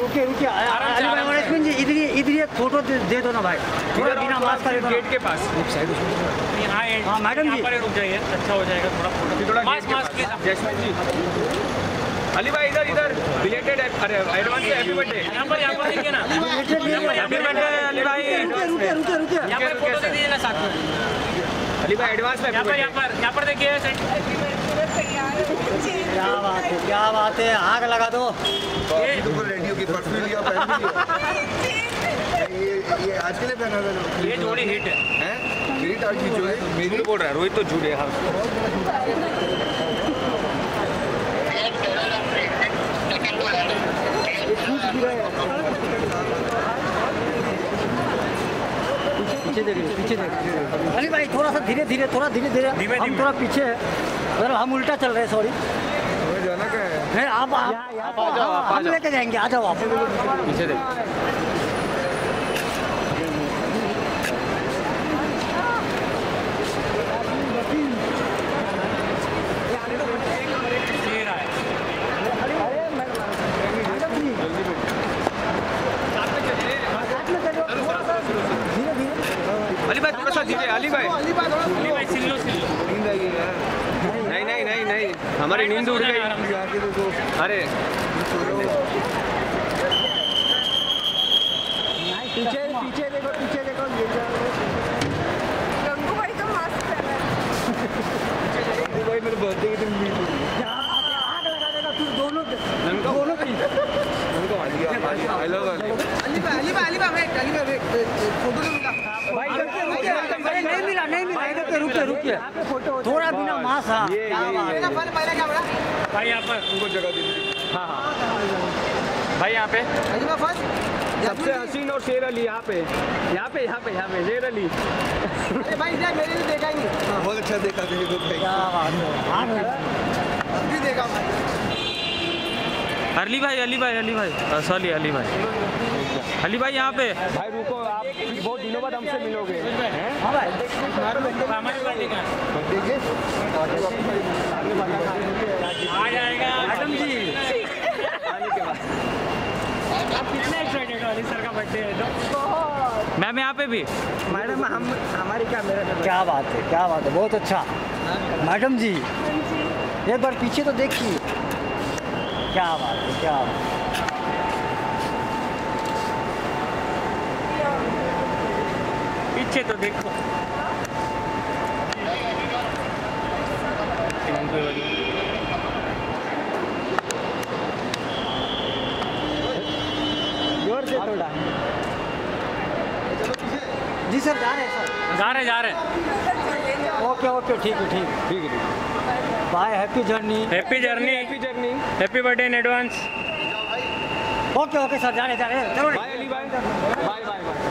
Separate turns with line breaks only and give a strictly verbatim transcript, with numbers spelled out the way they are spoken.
रुकिए रुकिए अली भाई जी, इधर इधर एक फोटो दे दो ना भाई, थोड़ा बिना मास्क का
गेट के पास।
हाँ मैडम जी
रुक जाइए, अच्छा हो जाएगा थोड़ा photo. Mask mask Jasmin ji. Ali भाई इधर इधर बिलेटेड अरे एडवांस हैप्पी बर्थडे। यहाँ पर यहाँ पर देखिए ना, हैप्पी बर्थडे अली भाई।
रुकिए रुकिए रुकिए,
यहाँ पर फोटो दे दीजिए ना साथ में। अली भाई एडवांस में यहाँ पर यहाँ पर यहाँ पर देखिए।
क्या बात है, क्या बात है, आग लगा दो।
ये तो रेडियो की परफ्यूम लिया पहन ये ये आज के लिए पहना था।
ये जोड़ी हिट है
हैं? हिट आज की जो है
मेरी बोल रहा है, रोहित तो झूठ है। हाँ
पीछे देखिए, पीछे देखिए अली भाई, थोड़ा सा धीरे धीरे, थोड़ा धीरे धीरे, हम थोड़ा पीछे है, मतलब हम उल्टा चल रहे हैं, सॉरी।
जाना क्या है?
नहीं आप आप आ जाओ, हम लेके जाएंगे, आ जाओ आप
पीछे देखिए। अली भाई थोड़ा सा धीरे, अली भाई अली भाई सिल्लो सिल्लो।
नींद आ गई है?
नहीं नहीं नहीं नहीं, हमारी नींद उड़ गई। अरे
पीछे पीछे देखो, पीछे देखो,
गंगू भाई का मास्क पहना है।
भाई मेरे बर्थडे के दिन नींद उड़ी।
आग लगा देगा फिर दोनों दोनों की।
आई लव
अली भाई अली भाई अली भाई वेट, अली भाई वेट, फोटो नहीं मिला
भाई रुकिए, नहीं मिला नहीं मिला, रुकिए रुकिए रुकिए, थोड़ा बिना मास्क। हाँ क्या बात है
पहले क्या बड़ा
भाई यहाँ पर
उनको जगह दी।
हाँ हाँ भाई यहाँ पे
अली भाई फर्स्ट
सबसे हसीन और शेर अली यहाँ पे यहाँ पे यहाँ पे यहाँ पे शेर अली।
अरे भाई इधर मेरे लिए देखा ही नहीं।
बहुत अच्छा देखा थे लोग भाई।
क्या बात है, हाँ
अभी देखा भाई।
अली भाई अली भाई अली भाई सॉरी अली भाई अली भाई यहाँ पे। भाई रुको, आप बहुत दिनों बाद हमसे मिलोगे।
हाँ भाई
हमारी पार्टी का आ जाएगा
मैडम जी।
आप कितने एक्साइटेड हो अली सर का बर्थडे है तो? मैम यहाँ पे भी
मैडम हम हमारी क्या मेरा
क्या बात है, क्या बात है, बहुत अच्छा। मैडम जी एक बार पीछे तो देखिए, क्या बात है, क्या बात है।
पीछे तो देखो।
जोर से थोड़ा। जी सर जा रहे हैं सर,
जा रहे जा रहे
ओके ओके, ठीक है ठीक है
ठीक है।
Bye, happy journey.
Happy journey happy journey happy birthday in advance.
Okay okay sir, जा रहे जा रहे, चलो
bye Ali bye bye bye.